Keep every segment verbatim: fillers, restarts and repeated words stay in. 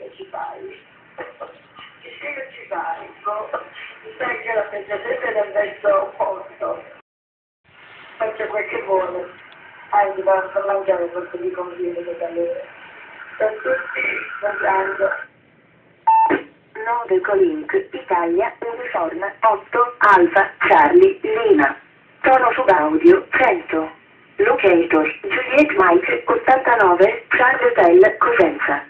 che ci fai? Che figa ci fai? Boh, mi sai che la pensa sempre nel verso opposto. Faccio quel che vuole. Anzi, basta mangiare perché mi conviene che da lei. Per tutti, mangiando. nove Colink, Italia, Uniforme, otto, Alfa, Charlie, Lima. Tono subaudio, cento. Locator, Juliet Mike, ottantanove, Charlie Hotel, Cosenza.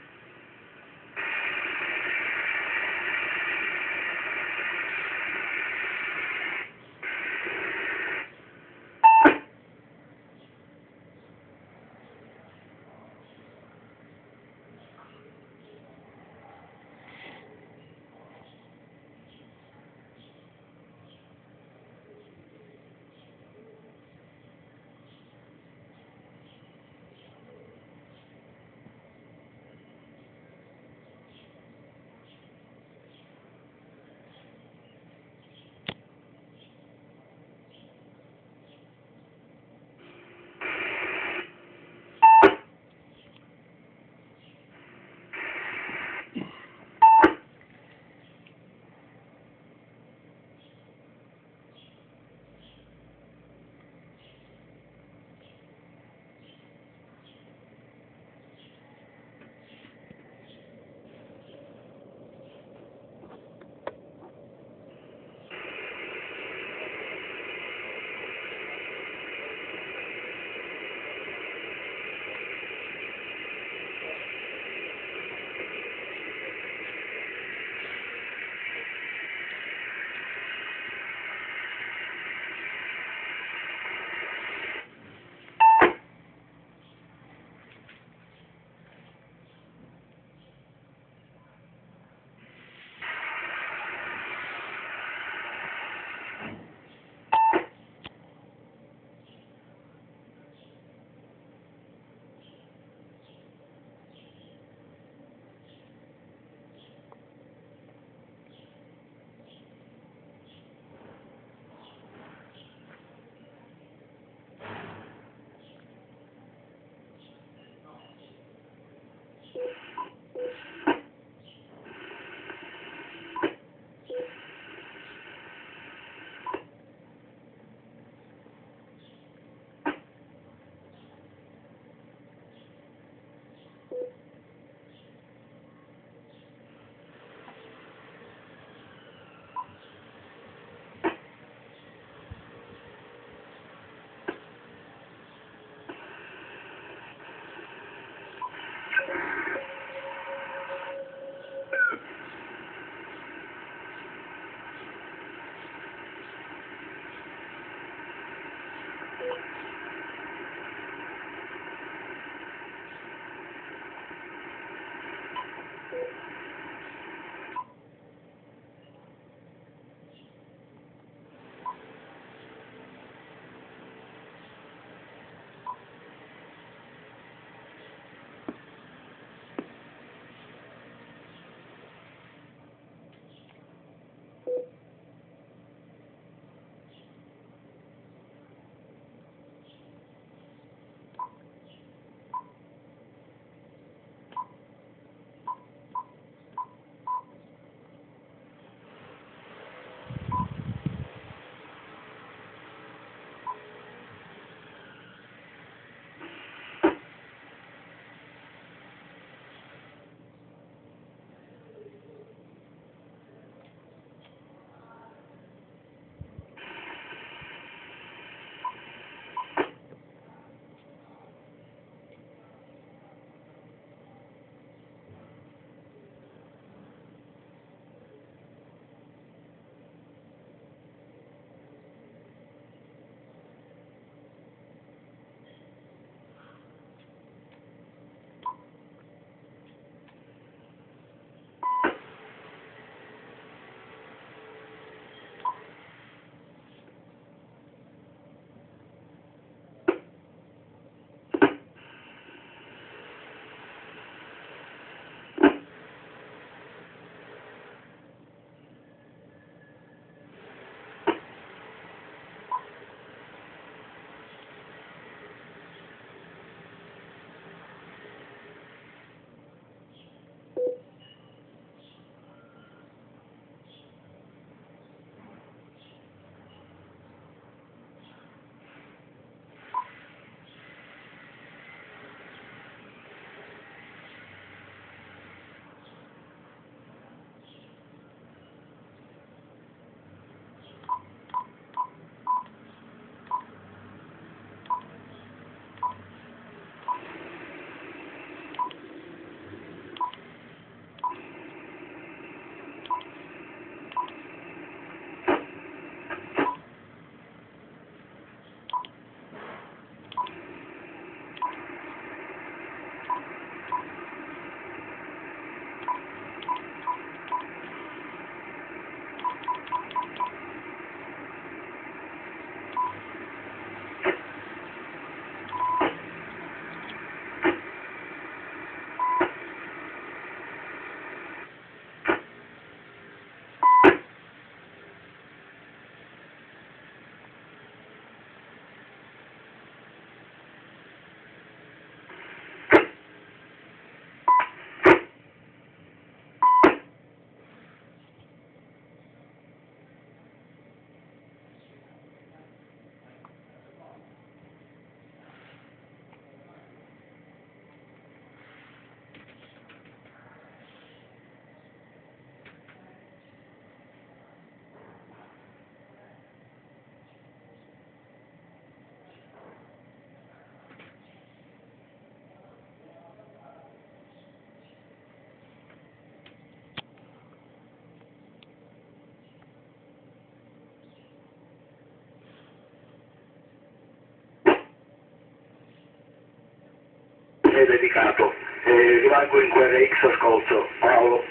sei dedicato. Eh, rimango in Q R X, ascolto. Paolo.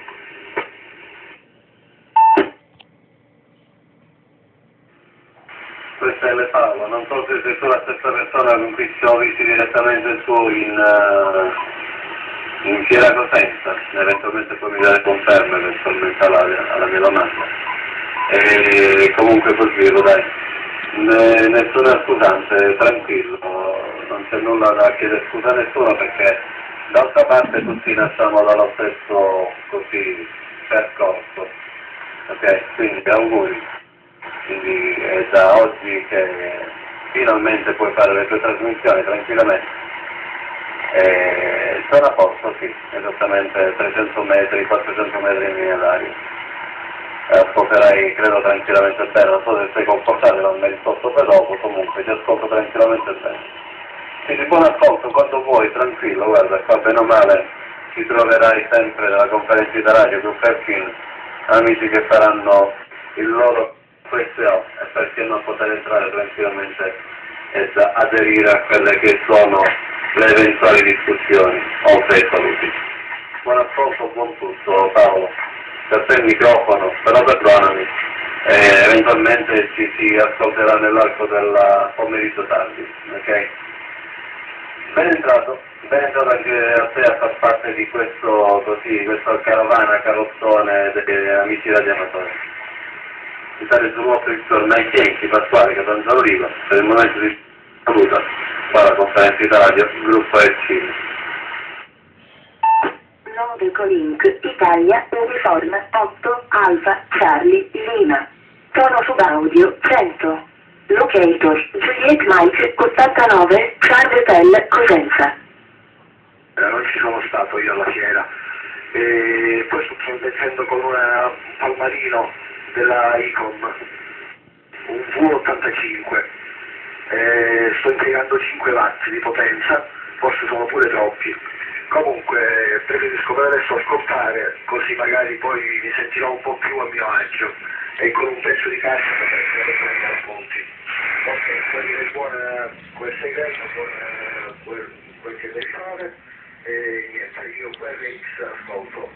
Questa è le Paolo, non so se sei tu la stessa persona con cui ci siamo visti direttamente su in, uh, in Fiera Cosenza, eventualmente poi mi dare conferma eventualmente alla, alla mia domanda. E comunque proseguo, dai, ne, nessuna scusante, tranquillo, non c'è nulla da chiedere scusa a nessuno perché d'altra parte tutti nasciamo dallo stesso così percorso, ok? Quindi auguri. Quindi è da oggi che finalmente puoi fare le tue trasmissioni tranquillamente. E sono a posto, sì, esattamente trecento metri, quattrocento metri in linea d'aria. Ascolterai, credo, tranquillamente bene, non so se sei comportato, non mi risposto per dopo, comunque ti ascolto tranquillamente bene. Quindi buon ascolto quando vuoi, tranquillo, guarda, qua bene o male ti troverai sempre nella conferenza di radio con Perkin, amici che faranno il loro questo è perché non poter entrare tranquillamente ed aderire a quelle che sono le eventuali discussioni, oltre ai saluti. Buon ascolto, buon tutto, Paolo. Per te il microfono, però perdonami, e eventualmente ci si ascolterà nell'arco del pomeriggio tardi, ok? Ben entrato, ben entrato anche a te a far parte di questo, così, questa carovana, carrozzone degli amici radioamatori. Italia sul vostro ritorno ai Chienchi, Pasquale, Catanzaro Riva, per il momento di saluta, qua la conferenza di radio, gruppo E C. nove Colink, Italia, Uniform, otto, Alfa, Charlie, Lima. Tono subaudio, cento. Locator, Juliet Mike, ottantanove, Charlie Hotel, Cosenza. Eh, non ci sono stato io alla fiera. E poi sto trasmettendo con una, un palmarino della Icom, un V ottantacinque, eh, sto impiegando cinque watt di potenza, forse sono pure troppi, comunque preferisco per adesso ascoltare, così magari poi mi sentirò un po' più a mio agio e con un pezzo di cassa potrei prendere appunti. Ok, vuol dire buona quel segreto, buon quel, quel che devi fare e niente, io Q R X ascolto.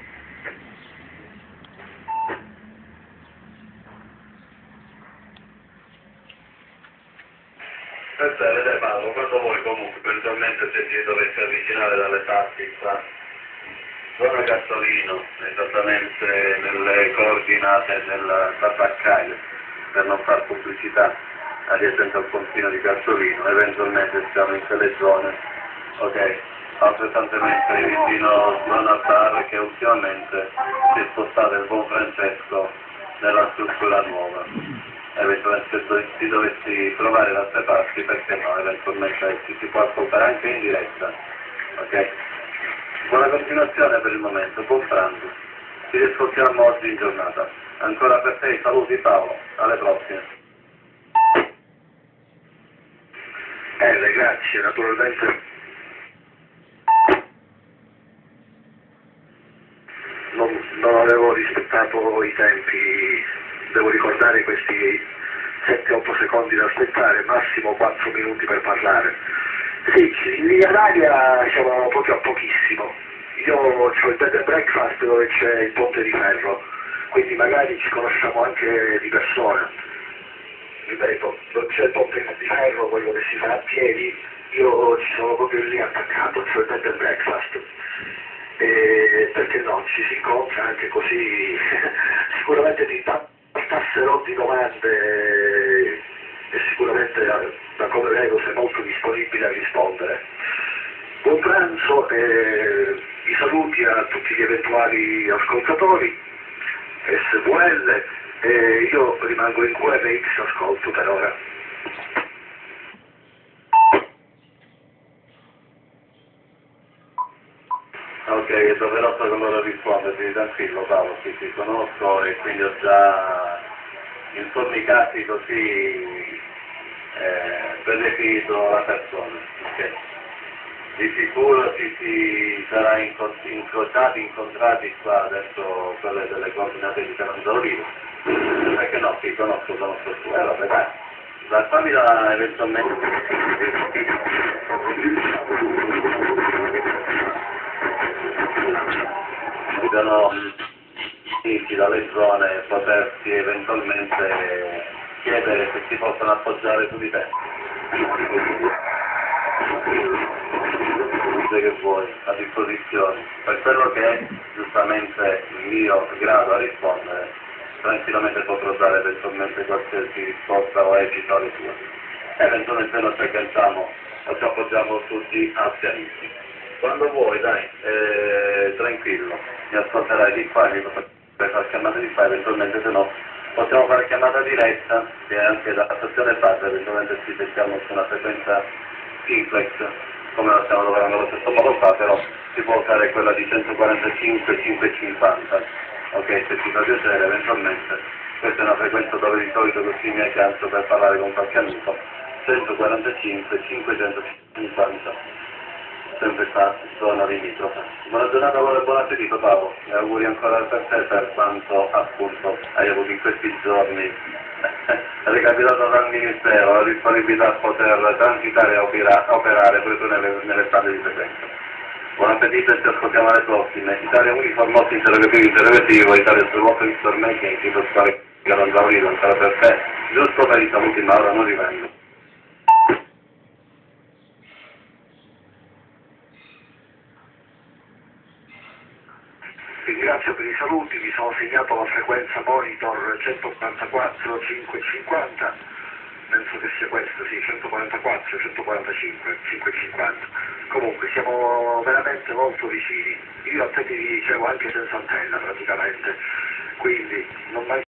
Per te, vedete Paolo, quando vuoi comunque, eventualmente se ti dovessi avvicinare dalle parti qua, zona Gasolino, esattamente nelle coordinate del tabaccaio, per non far pubblicità, adiacente al confine di Gasolino, eventualmente siamo in quelle zone, ok? Altrettantemente vicino zona bar che ultimamente si è spostato il buon Francesco nella struttura nuova. Eventualmente se ti dovessi trovare da queste parti, perché no, eventualmente ci si può ascoltare anche in diretta, ok? Buona continuazione per il momento, buon pranzo, ci riscontriamo oggi in giornata. Ancora per te, saluti Paolo, alle prossime. Bene, grazie, naturalmente non, non avevo rispettato i tempi, devo ricordare questi sette otto secondi da aspettare, massimo quattro minuti per parlare. Sì, in linea d'aria siamo proprio a pochissimo. Io ho il bed and breakfast dove c'è il ponte di ferro, quindi magari ci conosciamo anche di persona. Ripeto, non c'è il ponte di ferro, quello che si fa a piedi, io ci sono proprio lì attaccato, c'ho il bed and breakfast. E perché no, ci si incontra anche così, sicuramente ti tasserò di domande e sicuramente da come vedo sei molto disponibile a rispondere. Buon pranzo e i saluti a tutti gli eventuali ascoltatori, S V L, e io rimango in Q R X, ascolto per ora. Ok, è doveroso che loro risponderti, tranquillo Paolo, sì, ti conosco e quindi ho già in sommi casi così eh, predefinito la persona, ok? Di sicuro ci si sarà inco incrociati, incontrati qua adesso quelle delle coordinate di Catanzaro Riva, perché no, ti conosco, conosco tu, eh vabbè dai, la famiglia eventualmente ci sono amici dalle zone potersi eventualmente chiedere se si possono appoggiare su di te. Che vuoi a disposizione, per quello che è giustamente il mio grado a rispondere, tranquillamente potrò dare eventualmente qualsiasi risposta o esito alle tue. Eventualmente noi ci agganciamo o ci appoggiamo tutti anzianisti. Quando vuoi, dai, eh, tranquillo, mi ascolterai di qua, mi potrai fare chiamata di qua, eventualmente se no possiamo fare chiamata diretta e anche dalla stazione base, eventualmente ci mettiamo su una frequenza simplex, come la stiamo lavorando allo stesso modo qua, però si può usare quella di centoquarantacinque cinquecentocinquanta, ok, se ti fa piacere eventualmente, questa è una frequenza dove di solito così mi aggancio per parlare con qualche amico, centoquarantacinque cinquecentocinquanta, sempre qua, zona limitrofa. Buona giornata e buon appetito Paolo, e auguri ancora per te per quanto appunto hai avuto in questi giorni recapitato dal Ministero la disponibilità a poter transitare e opera, operare proprio nelle, nelle strade di frequenza. Buon appetito e ci ascoltiamo alle prossime. Italia Uniformotti interrogativo interrogativo, Italia sul vostro Mister Making, che per fare che non l'avrito ancora per te, giusto per i saluti ma ora non rivengo. Vi ringrazio per i saluti, mi sono segnato la frequenza monitor centoquarantaquattro cinquecentocinquanta, penso che sia questa, sì, centoquarantaquattro centoquarantacinque cinquecentocinquanta. Comunque siamo veramente molto vicini, io a te ti dicevo anche senza antenna praticamente, quindi non manca